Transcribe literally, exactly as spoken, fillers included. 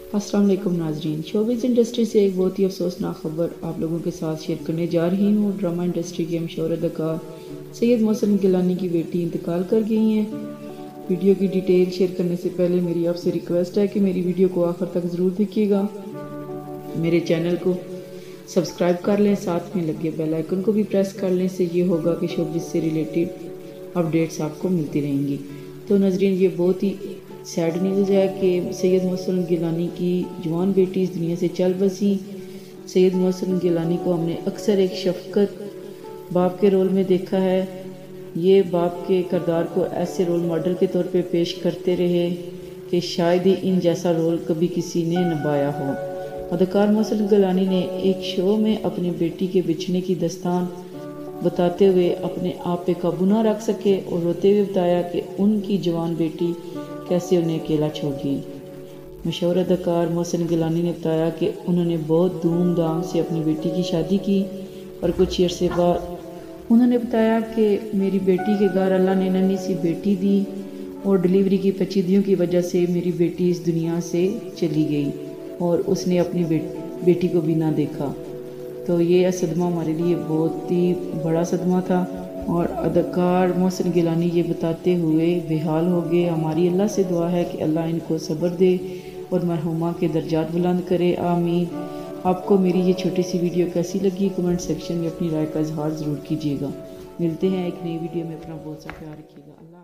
अस्सलाम वालेकुम नाजरीन, शोबिज़ इंडस्ट्री से एक बहुत ही अफसोसनाक खबर आप लोगों के साथ शेयर करने जा रही हूँ। ड्रामा इंडस्ट्री के मशहूर अदाकार सैयद मोहसिन गिलानी की बेटी इंतकाल कर गई हैं। वीडियो की डिटेल शेयर करने से पहले मेरी आपसे रिक्वेस्ट है कि मेरी वीडियो को आखिर तक ज़रूर देखिएगा, मेरे चैनल को सब्सक्राइब कर लें, साथ में लगे बेल आइकन को भी प्रेस कर लें। इससे ये होगा कि शोबिज़ से रिलेटेड अपडेट्स आपको मिलती रहेंगी। तो नाजरीन, ये बहुत ही सैड न्यूज़ है कि सैयद मोहसिन गिलानी की जवान बेटी इस दुनिया से चल बसी। सैयद मोहसिन गिलानी को हमने अक्सर एक शफकत बाप के रोल में देखा है। ये बाप के किरदार को ऐसे रोल मॉडल के तौर पे पेश करते रहे कि शायद ही इन जैसा रोल कभी किसी ने निभाया हो। अदाकार मोहसिन गिलानी ने एक शो में अपनी बेटी के बिछड़ने की दास्तान बताते हुए अपने आप पे काबू ना रख सके और रोते हुए बताया कि उनकी जवान बेटी कैसे उन्हें अकेला छोड़ गई। मशहूर अदाकार मोहसिन गिलानी ने बताया कि उन्होंने बहुत धूमधाम से अपनी बेटी की शादी की और कुछ अरसे बाद उन्होंने बताया कि मेरी बेटी के घर अल्लाह ने नन्ही सी बेटी दी और डिलीवरी की पेचीदगियों की वजह से मेरी बेटी इस दुनिया से चली गई और उसने अपनी बे, बेटी को भी ना देखा। तो ये सदमा हमारे लिए बहुत ही बड़ा सदमा था और अदाकार मोहसिन गिलानी ये बताते हुए बेहाल हो गए। हमारी अल्लाह से दुआ है कि अल्लाह इनको सब्र दे और मरहुमा के दर्जात बुलंद करे, आमीन। आपको मेरी ये छोटी सी वीडियो कैसी लगी कमेंट सेक्शन में अपनी राय का इजहार ज़रूर कीजिएगा। मिलते हैं एक नई वीडियो में, अपना बहुत सा ख्याल रखिएगा। अल्लाह